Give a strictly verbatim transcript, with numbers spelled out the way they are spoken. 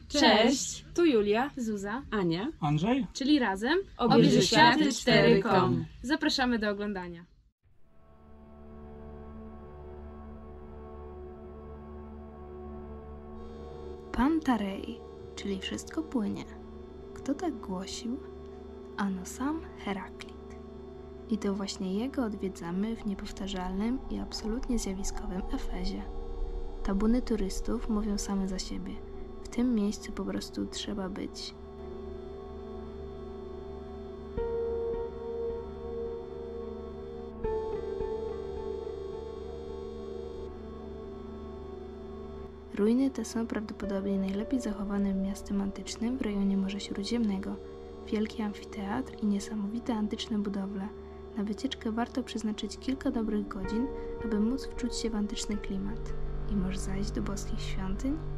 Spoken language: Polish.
Cześć! Tu Julia, Zuza, Ania, Andrzej? czyli razem Obieży Światy cztery kropka com. Zapraszamy do oglądania. Pantarei, czyli wszystko płynie. Kto tak głosił? Ano sam Heraklit. I to właśnie jego odwiedzamy w niepowtarzalnym i absolutnie zjawiskowym Efezie. Tabuny turystów mówią same za siebie. W tym miejscu po prostu trzeba być. Ruiny te są prawdopodobnie najlepiej zachowanym miastem antycznym w rejonie Morza Śródziemnego. Wielki amfiteatr i niesamowite antyczne budowle. Na wycieczkę warto przeznaczyć kilka dobrych godzin, aby móc wczuć się w antyczny klimat. I może zajść do boskich świątyń?